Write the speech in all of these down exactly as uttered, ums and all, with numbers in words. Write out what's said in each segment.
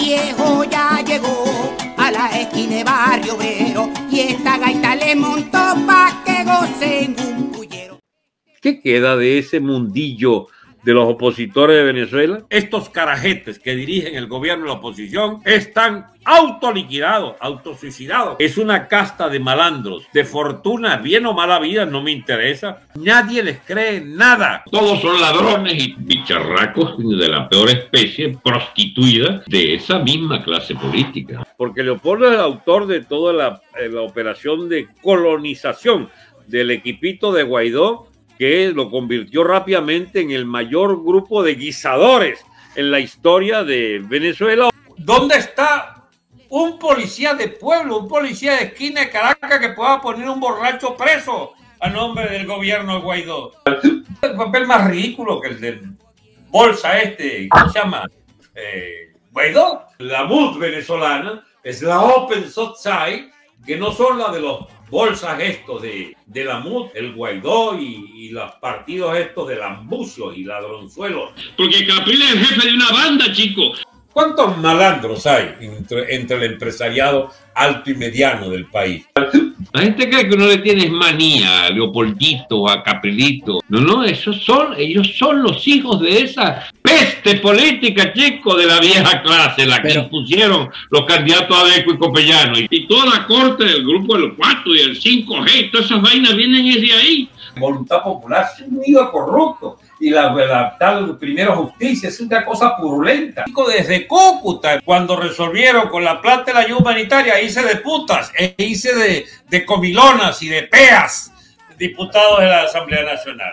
viejo ya llegó a la esquina de Barrio Obrero y esta gaita le montó pa' que gocen un pullero. ¿Qué queda de ese mundillo de los opositores de Venezuela? Estos carajetes que dirigen el gobierno y la oposición están autoliquidados, autosuicidados. Es una casta de malandros, de fortuna, bien o mala vida, no me interesa. Nadie les cree nada. Todos son ladrones y bicharracos de la peor especie, prostituida de esa misma clase política. Porque Leopoldo es el autor de toda la, la operación de colonización del equipito de Guaidó, que lo convirtió rápidamente en el mayor grupo de guisadores en la historia de Venezuela. ¿Dónde está un policía de pueblo, un policía de esquina de Caracas que pueda poner un borracho preso a nombre del gobierno de Guaidó? El papel más ridículo que el del bolsa este, ¿cómo se llama? Eh, Guaidó. La M U D venezolana es la Open Society, que no son la de los bolsas estos de, de la M U D, el Guaidó y, y los partidos estos de lambucios y ladronzuelos. Porque Capriles es el jefe de una banda, chico. ¿Cuántos malandros hay entre, entre el empresariado alto y mediano del país? La gente cree que uno le tiene manía a Leopoldito, a Caprilito. No, no, esos son, ellos son los hijos de esa peste política, chico, de la vieja clase, la que Pero... impusieron los candidatos Adeco y Copellano. Y, y toda la corte del grupo del cuatro y el cinco G, todas esas vainas vienen desde ahí. Voluntad popular se ha unido a corrupto. Y la, la tal primera justicia es una cosa purulenta. Desde Cúcuta, cuando resolvieron con la plata de la ayuda humanitaria, hice de putas, e hice de, de comilonas y de peas diputados de la Asamblea Nacional.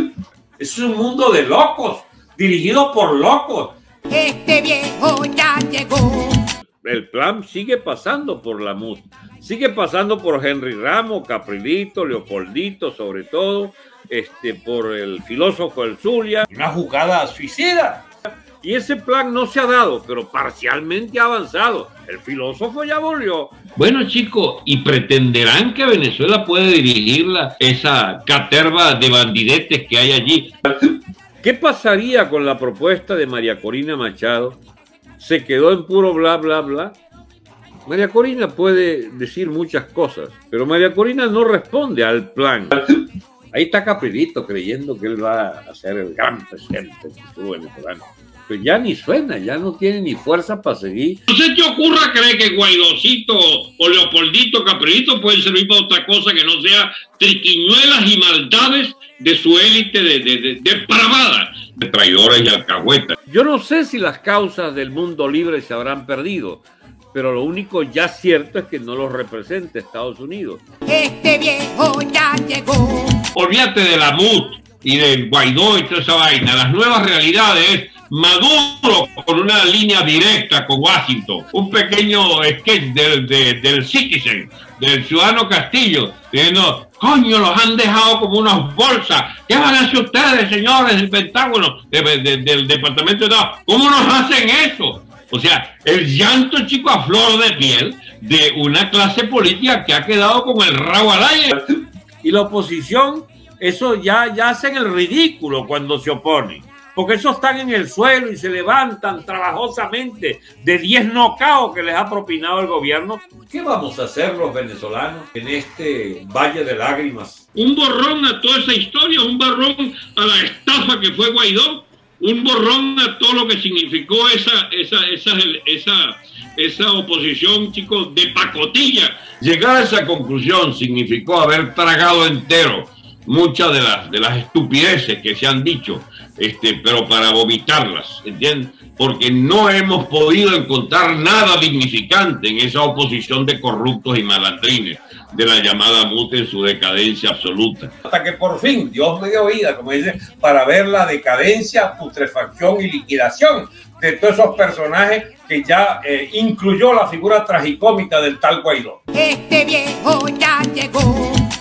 Es un mundo de locos, dirigido por locos. Este viejo ya llegó. El plan sigue pasando por la M U D, sigue pasando por Henry Ramos, Caprilito, Leopoldito, sobre todo, este, por el filósofo del Zulia. Una jugada suicida. Y ese plan no se ha dado, pero parcialmente ha avanzado. El filósofo ya volvió. Bueno, chicos, ¿y pretenderán que Venezuela puede dirigirla, esa caterva de bandidetes que hay allí? ¿Qué pasaría con la propuesta de María Corina Machado? Se quedó en puro bla, bla, bla. María Corina puede decir muchas cosas, pero María Corina no responde al plan. Ahí está Caprilito creyendo que él va a ser el gran presidente del futuro venezolano. Pues ya ni suena, ya no tiene ni fuerza para seguir. No se te ocurra creer que Guaidocito o Leopoldito Caprilito pueden servir para otra cosa que no sea triquiñuelas y maldades de su élite de, de, de, de paravadas, de traidores y alcahuetas. Yo no sé si las causas del mundo libre se habrán perdido, pero lo único ya cierto es que no los representa Estados Unidos. Este viejo ya llegó. Olvídate de la M U D y del Guaidó y toda esa vaina. Las nuevas realidades es Maduro con una línea directa con Washington. Un pequeño sketch del, de, del Citizen, del ciudadano Castillo, diciendo, coño, los han dejado como unas bolsas. ¿Qué van a hacer ustedes, señores del Pentágono, de, de, del Departamento de Estado? ¿Cómo nos hacen eso? O sea, el llanto, chico, a flor de piel de una clase política que ha quedado con el rabo al aire. Y la oposición, eso ya, ya hacen el ridículo cuando se oponen. Porque esos están en el suelo y se levantan trabajosamente de diez nocaos que les ha propinado el gobierno. ¿Qué vamos a hacer los venezolanos en este valle de lágrimas? Un borrón a toda esa historia, un borrón a la estafa que fue Guaidó, un borrón a todo lo que significó esa, esa, esa, esa, esa oposición, chicos, de pacotilla. Llegar a esa conclusión significó haber tragado entero muchas de las, de las estupideces que se han dicho, este, pero para vomitarlas, ¿entienden? Porque no hemos podido encontrar nada dignificante en esa oposición de corruptos y malandrines de la llamada M U D en su decadencia absoluta. Hasta que por fin Dios me dio vida, como dice, para ver la decadencia, putrefacción y liquidación de todos esos personajes que ya eh, incluyó la figura tragicómica del tal Guaidó. Este viejo ya llegó.